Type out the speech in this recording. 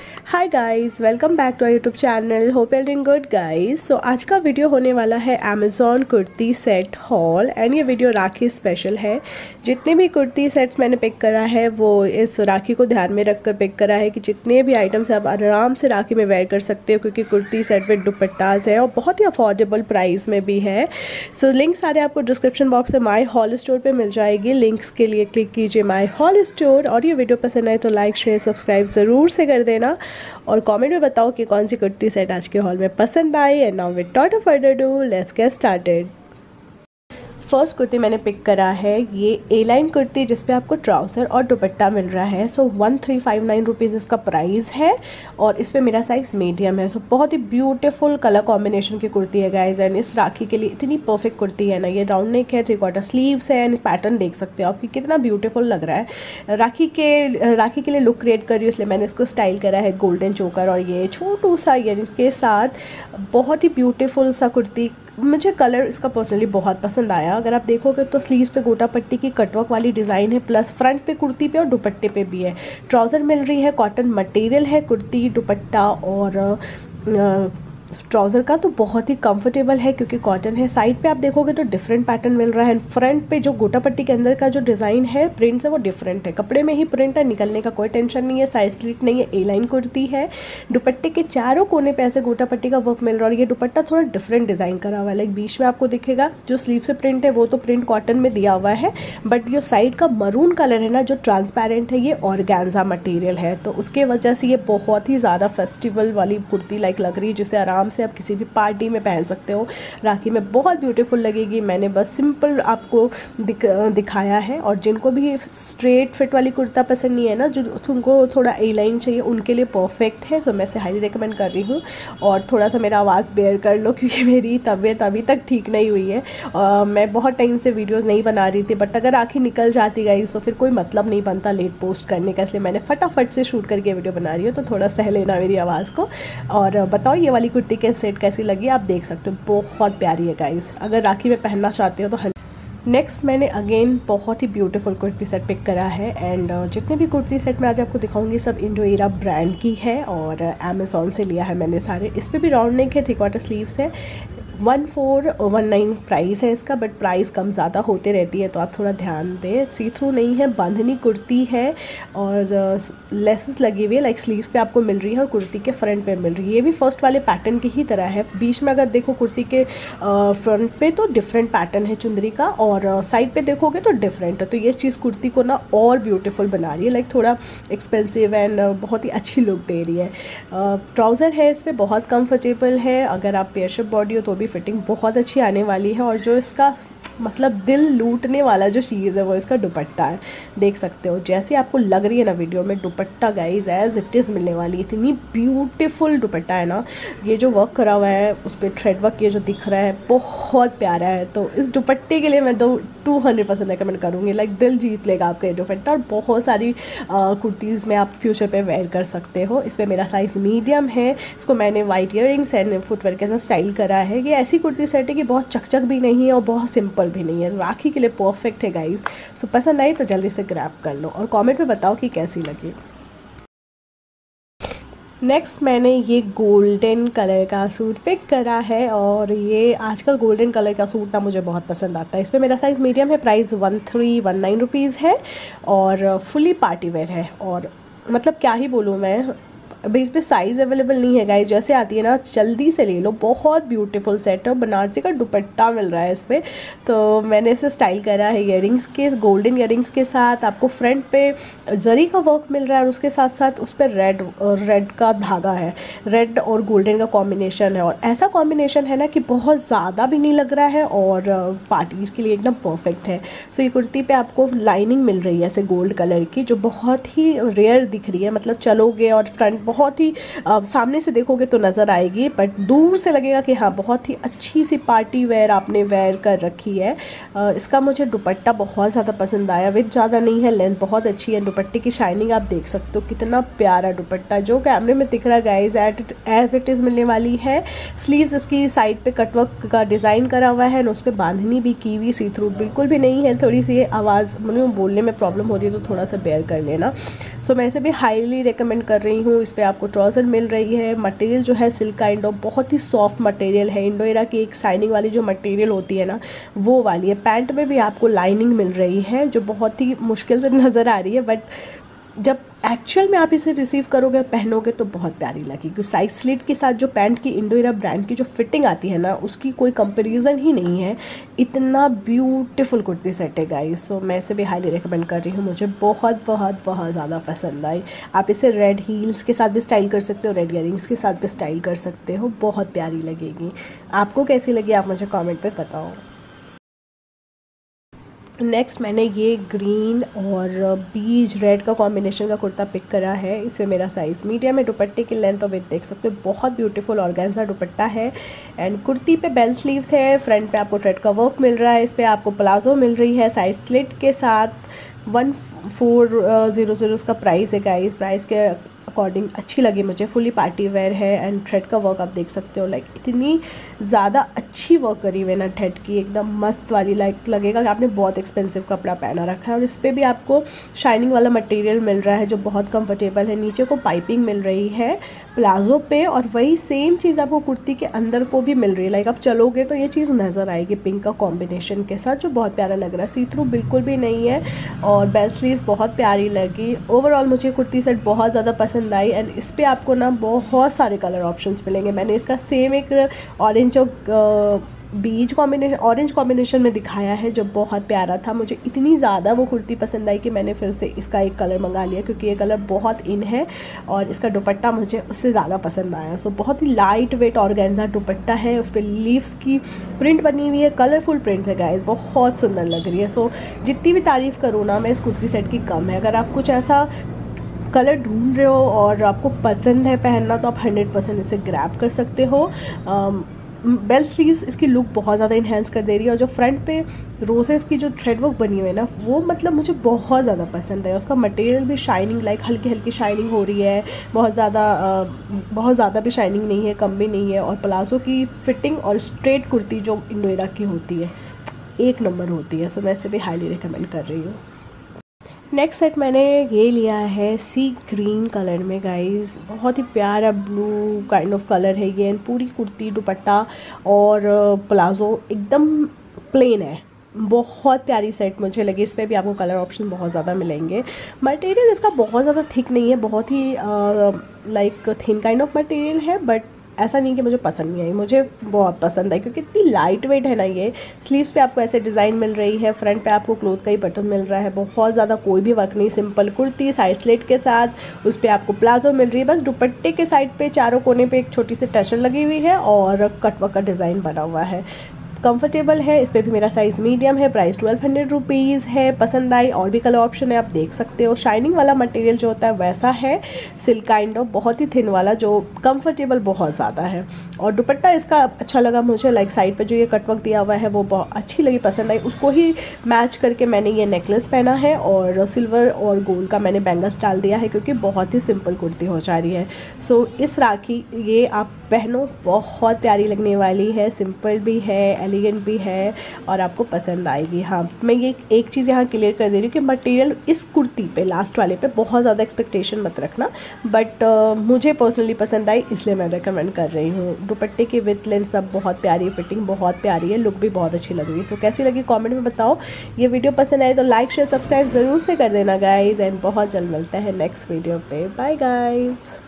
Hi guys, welcome back to our YouTube channel. Hope you doing good guys. So आज का video होने वाला है Amazon kurti set haul and ये video Rakhi special है। जितने भी कुर्ती सेट्स मैंने पिक करा है वो इस राखी को ध्यान में रखकर पिक करा है कि जितने भी आइटम्स आप आराम से राखी में वेयर कर सकते हो, क्योंकि कुर्ती सेट विद दुपट्टाज है और बहुत ही अफोर्डेबल प्राइस में भी है। सो लिंक सारे आपको डिस्क्रिप्शन बॉक्स में माई हॉल स्टोर पर मिल जाएगी। लिंक्स के लिए क्लिक कीजिए माई हॉल स्टोर। और ये वीडियो पसंद आए तो लाइक शेयर सब्सक्राइब ज़रूर से कर देना और कमेंट में बताओ कि कौन सी कुर्ती सेट आज के हॉल में पसंद आई। And now without further do let's get started. First kurti मैंने पिक करा है ये ए लाइन कुर्ती, जिसपे आपको ट्राउज़र और दुपट्टा मिल रहा है। सो 1359 रुपीज़ इसका प्राइस है और इस पर मेरा साइज़ मीडियम है। सो बहुत ही ब्यूटीफुल कलर कॉम्बिनेशन की कुर्ती है गाइज। एंड इस राखी के लिए इतनी परफेक्ट कुर्ती है ना। ये राउंड नेक है, 3/4 स्लीव्स है एंड पैटर्न देख सकते हो आपकी कितना ब्यूटीफुल लग रहा है। राखी के लिए लुक क्रिएट कर रही हूँ, इसलिए मैंने इसको स्टाइल करा है गोल्डन चोकर और ये छोटू सा ईयरिंग्स के साथ। बहुत ही ब्यूटीफुल सा कुर्ती। मुझे कलर इसका पर्सनली बहुत पसंद आया। अगर आप देखोगे तो स्लीव्स पे गोटा पट्टी की कटवर्क वाली डिज़ाइन है, प्लस फ्रंट पे कुर्ती पे और दुपट्टे पे भी है। ट्राउज़र मिल रही है, कॉटन मटेरियल है कुर्ती दुपट्टा और ट्राउज़र का तो बहुत ही कंफर्टेबल है क्योंकि कॉटन है। साइड पे आप देखोगे तो डिफरेंट पैटर्न मिल रहा है। फ्रंट पे जो गोटा पट्टी के अंदर का जो डिज़ाइन है, प्रिंट्स है, वो डिफरेंट है। कपड़े में ही प्रिंट है, निकलने का कोई टेंशन नहीं है। साइड स्लिट नहीं है, ए लाइन कुर्ती है। दुपट्टे के चारों कोने पे ऐसे गोटा पट्टी का वर्क मिल रहा है और ये दुपट्टा थोड़ा डिफरेंट डिज़ाइन करा हुआ है। लाइक बीच में आपको दिखेगा जो स्लीव से प्रिंट है वो तो प्रिंट कॉटन में दिया हुआ है, बट जो साइड का मरून कलर है ना, जो ट्रांसपेरेंट है, ये ऑर्गेन्जा मटेरियल है। तो उसके वजह से ये बहुत ही ज़्यादा फेस्टिवल वाली कुर्ती लाइक लग रही है, जिसे आराम से आप किसी भी पार्टी में पहन सकते हो। राखी में बहुत ब्यूटीफुल लगेगी। मैंने बस सिंपल आपको दिखाया है। और जिनको भी स्ट्रेट फिट वाली कुर्ता पसंद नहीं है ना, जो उनको थोड़ा ए लाइन चाहिए, उनके लिए परफेक्ट है। तो मैं इसे हाईली रिकमेंड कर रही हूँ। और थोड़ा सा मेरा आवाज़ बेयर कर लो क्योंकि मेरी तबीयत अभी तक ठीक नहीं हुई है। मैं बहुत टाइम से वीडियोज़ नहीं बना रही थी, बट अगर राखी निकल जाती गई तो फिर कोई मतलब नहीं बनता लेट पोस्ट करने का, इसलिए मैंने फटाफट से शूट करके वीडियो बना रही हूँ। तो थोड़ा सह लेना मेरी आवाज़ को। और बताओ ये वाली कुर्ती के सेट कैसी लगी, आप देख सकते हो बहुत प्यारी है गाइस। अगर राखी में पहनना चाहते हो तो नेक्स्ट मैंने अगेन बहुत ही ब्यूटीफुल कुर्ती सेट पिक करा है। एंड जितने भी कुर्ती सेट मैं आज आपको दिखाऊंगी सब इंडो एरा ब्रांड की है और अमेज़ॉन से लिया है मैंने सारे। इस पर भी राउंड नेक है, 3/4 स्लीव्स है। 1419 प्राइस है इसका, बट प्राइस कम ज़्यादा होते रहती है तो आप थोड़ा ध्यान दें। सी थ्रू नहीं है, बांधनी कुर्ती है और लेसेस लगी हुई है। लाइक स्लीव्स पे आपको मिल रही है और कुर्ती के फ्रंट पे मिल रही है। ये भी फर्स्ट वाले पैटर्न की ही तरह है। बीच में अगर देखो कुर्ती के फ्रंट पे तो डिफरेंट पैटर्न है चुंदरी का, और साइड पे देखोगे तो डिफरेंट है। तो ये चीज़ कुर्ती को ना और ब्यूटीफुल बना रही है। लाइक थोड़ा एक्सपेंसिव एंड बहुत ही अच्छी लुक दे रही है। ट्राउज़र है इस पर बहुत कंफर्टेबल है। अगर आप पेयरशिप बॉडी हो तो भी फिटिंग बहुत अच्छी आने वाली है। और जो इसका मतलब दिल लूटने वाला जो चीज़ है वो इसका दुपट्टा है। देख सकते हो जैसे आपको लग रही है ना वीडियो में, dupatta guys as it is मिलने वाली है। इतनी ब्यूटीफुल दुपट्टा है ना। ये जो वर्क करा हुआ है उस पर थ्रेड वर्क ये जो दिख रहा है बहुत प्यारा है। तो इस दुपट्टे के लिए मैं 200% रिकमेंड करूँगी। लाइक दिल जीत लेगा आपका ये दुपट्टा। और बहुत सारी कुर्तीज़ में आप फ्यूचर पे वेयर कर सकते हो। इस पर मेरा साइज़ मीडियम है। इसको मैंने वाइट ईयरिंग्स एंड फुटवेयर के साथ स्टाइल करा है। ये ऐसी कुर्ती सेट है कि बहुत चकचक भी नहीं है और बहुत सिंपल भी नहीं है। राखी के लिए परफेक्ट है गाइस। सो पसंद आई तो जल्दी से ग्रैब कर लो और कमेंट में बताओ कि कैसी लगी। नेक्स्ट मैंने ये गोल्डन कलर का सूट पिक करा है और ये आजकल गोल्डन कलर का सूट ना मुझे बहुत पसंद आता है। इस पर मेरा साइज़ मीडियम है। प्राइस 1319 रुपीज़ है और फुली पार्टी वेयर है। और मतलब क्या ही बोलूँ मैं, अभी इस पर साइज़ अवेलेबल नहीं है गाइस। जैसे आती है ना जल्दी से ले लो। बहुत ब्यूटीफुल सेट है। बनारसी का दुपट्टा मिल रहा है इस पर। तो मैंने इसे स्टाइल करा है ईयरिंग्स के, गोल्डन ईयरिंग्स के साथ। आपको फ्रंट पे जरी का वर्क मिल रहा है और उसके साथ साथ उस पर रेड का धागा है। रेड और गोल्डन का कॉम्बिनेशन है और ऐसा कॉम्बिनेशन है ना कि बहुत ज़्यादा भी नहीं लग रहा है और पार्टीज़ के लिए एकदम परफेक्ट है। सो ये कुर्ती पे आपको लाइनिंग मिल रही है ऐसे गोल्ड कलर की, जो बहुत ही रेयर दिख रही है। मतलब चलोगे और फ्रंट बहुत ही सामने से देखोगे तो नज़र आएगी, बट दूर से लगेगा कि हाँ बहुत ही अच्छी सी पार्टी वेयर आपने वेयर कर रखी है। इसका मुझे दुपट्टा बहुत ज़्यादा पसंद आया। विथ ज़्यादा नहीं है, लेंथ बहुत अच्छी है। दुपट्टे की शाइनिंग आप देख सकते हो कितना प्यारा दुपट्टा, जो कैमरे में दिख रहा है गाइज एज इट इज़ मिलने वाली है। स्लीव्स इसकी साइड पे कटवर्क का डिज़ाइन करा हुआ है, उस पर बांधनी भी की हुई, सी थ्रू बिल्कुल भी नहीं है। थोड़ी सी आवाज़ मतलब बोलने में प्रॉब्लम हो रही है तो थोड़ा सा बेयर कर लेना। सो मैं इसे भी हाईली रिकमेंड कर रही हूँ। इस पर पे आपको ट्राउज़र मिल रही है। मटेरियल जो है सिल्क काइंड ऑफ बहुत ही सॉफ्ट मटेरियल है। इंडो एरा की एक शाइनिंग वाली जो मटेरियल होती है ना, वो वाली है। पैंट में भी आपको लाइनिंग मिल रही है जो बहुत ही मुश्किल से नज़र आ रही है, बट जब एक्चुअल में आप इसे रिसीव करोगे, पहनोगे तो बहुत प्यारी लगेगी। साइज स्लिट के साथ जो पैंट की इंडो एरा ब्रांड की जो फिटिंग आती है ना, उसकी कोई कंपैरिजन ही नहीं है। इतना ब्यूटीफुल कुर्ती सेट है गाइस। सो मैं इसे भी हाईली रिकमेंड कर रही हूँ, मुझे बहुत बहुत बहुत ज़्यादा पसंद आई। आप इसे रेड हील्स के साथ भी स्टाइल कर सकते हो, रेड इयरिंग्स के साथ भी स्टाइल कर सकते हो, बहुत प्यारी लगेगी। आपको कैसी लगी आप मुझे कॉमेंट पर बताओ। नेक्स्ट मैंने ये ग्रीन और बीज रेड का कॉम्बिनेशन का कुर्ता पिक करा है। इसमें मेरा साइज़ मीडियम है। दुपट्टे की लेंथ और विड्थ देख सकते हो, बहुत ब्यूटीफुल ऑर्गेन्जा दुपट्टा है। एंड कुर्ती पे बेल स्लीव्स है। फ्रंट पे आपको थ्रेड का वर्क मिल रहा है। इस पर आपको प्लाजो मिल रही है साइज स्लिट के साथ। 1400 उसका प्राइस है गाइस। प्राइस के अकॉर्डिंग अच्छी लगी मुझे। फुली पार्टी वेयर है एंड थ्रेड का वर्क आप देख सकते हो। लाइक इतनी ज़्यादा अच्छी वर्क करी हुई है ना थ्रेड की, एकदम मस्त वाली। लाइक लगेगा कि आपने बहुत एक्सपेंसिव कपड़ा पहना रखा है। और इस पर भी आपको शाइनिंग वाला मटेरियल मिल रहा है जो बहुत कंफर्टेबल है। नीचे को पाइपिंग मिल रही है प्लाजो पे, और वही सेम चीज़ आपको कुर्ती के अंदर को भी मिल रही है। लाइक आप चलोगे तो ये चीज़ नज़र आएगी पिंक का कॉम्बिनेशन के साथ, जो बहुत प्यारा लग रहा है। सी थ्रू बिल्कुल भी नहीं है और बेल स्लीव्स बहुत प्यारी लगी। ओवरऑल मुझे कुर्ती सेट बहुत ज़्यादा पसंद आई। एंड इस पर आपको ना बहुत सारे कलर ऑप्शंस मिलेंगे। मैंने इसका सेम एक ऑरेंज और बीज कॉम्बिनेशन, ऑरेंज कॉम्बिनेशन में दिखाया है जो बहुत प्यारा था। मुझे इतनी ज़्यादा वो कुर्ती पसंद आई कि मैंने फिर से इसका एक कलर मंगा लिया, क्योंकि ये कलर बहुत इन है और इसका दुपट्टा मुझे उससे ज़्यादा पसंद आया। सो बहुत ही लाइट वेट ऑर्गेन्जा दुपट्टा है, उस पर लीव्स की प्रिंट बनी हुई है, कलरफुल प्रिंट है गाइस, बहुत सुंदर लग रही है। सो जितनी भी तारीफ़ करूँ ना मैं इस कुर्ती सेट की कम है। अगर आप कुछ ऐसा कलर ढूंढ रहे हो और आपको पसंद है पहनना, तो आप 100% इसे ग्रैब कर सकते हो। बेल स्लीव्स इसकी लुक बहुत ज़्यादा इन्हेंस कर दे रही है। और जो फ्रंट पे रोजेस की जो थ्रेड वर्क बनी हुई है ना, वो मतलब मुझे बहुत ज़्यादा पसंद है। उसका मटेरियल भी शाइनिंग, लाइक हल्की हल्की शाइनिंग हो रही है, बहुत ज़्यादा भी शाइनिंग नहीं है, कम भी नहीं है। और प्लाजो की फिटिंग और स्ट्रेट कुर्ती जो इंडो एरा की होती है, एक नंबर होती है। सो मैं इसे भी हाईली रिकमेंड कर रही हूँ। नेक्स्ट सेट मैंने ये लिया है सी ग्रीन कलर में गाइस। बहुत ही प्यारा ब्लू काइंड ऑफ कलर है ये। पूरी कुर्ती दुपट्टा और प्लाजो एकदम प्लेन है। बहुत प्यारी सेट मुझे लगी। इस पर भी आपको कलर ऑप्शन बहुत ज़्यादा मिलेंगे। मटेरियल इसका बहुत ज़्यादा थिक नहीं है, बहुत ही like thin kind of material है, बट ऐसा नहीं कि मुझे पसंद नहीं आई, मुझे बहुत पसंद आई क्योंकि इतनी लाइट वेट है ना ये। स्लीव्स पे आपको ऐसे डिज़ाइन मिल रही है, फ्रंट पे आपको क्लोथ का ही बटन मिल रहा है, बहुत ज़्यादा कोई भी वर्क नहीं, सिंपल कुर्ती साइड स्लिट के साथ। उस पर आपको प्लाजो मिल रही है, बस दुपट्टे के साइड पे चारों कोने पे एक छोटी सी टशन लगी हुई है और कट वर्क का डिज़ाइन बना हुआ है। कंफर्टेबल है। इस पर भी मेरा साइज़ मीडियम है। प्राइस 1200 रुपीज़ है। पसंद आई। और भी कलर ऑप्शन है, आप देख सकते हो। शाइनिंग वाला मटेरियल जो होता है वैसा है, सिल्क काइंड ऑफ, बहुत ही थिन वाला, जो कंफर्टेबल बहुत ज़्यादा है। और दुपट्टा इसका अच्छा लगा मुझे। लाइक साइड पे जो ये कटवर्क दिया हुआ है वो बहुत अच्छी लगी, पसंद आई। उसको ही मैच करके मैंने ये नेकलेस पहना है और सिल्वर और गोल्ड का मैंने बैंगल्स डाल दिया है, क्योंकि बहुत ही सिंपल कुर्ती हो जा रही है। सो इस राखी ये आप पहनो, बहुत प्यारी लगने वाली है। सिंपल भी है, एलिगेंट भी है और आपको पसंद आएगी। हाँ, मैं ये एक चीज़ यहाँ क्लियर कर दे रही हूँ कि मटेरियल इस कुर्ती पे, लास्ट वाले पे, बहुत ज़्यादा एक्सपेक्टेशन मत रखना, बट मुझे पर्सनली पसंद आई, इसलिए मैं रेकमेंड कर रही हूँ। दुपट्टे की विथ लेंथ सब बहुत प्यारी, फिटिंग बहुत प्यारी है, लुक भी बहुत अच्छी लग रही है। सो कैसी लगी कॉमेंट में बताओ। ये वीडियो पसंद आए तो लाइक शेयर सब्सक्राइब ज़रूर से कर देना गाइज़। एंड बहुत जल्द मिलता है नेक्स्ट वीडियो पे। Bye guys.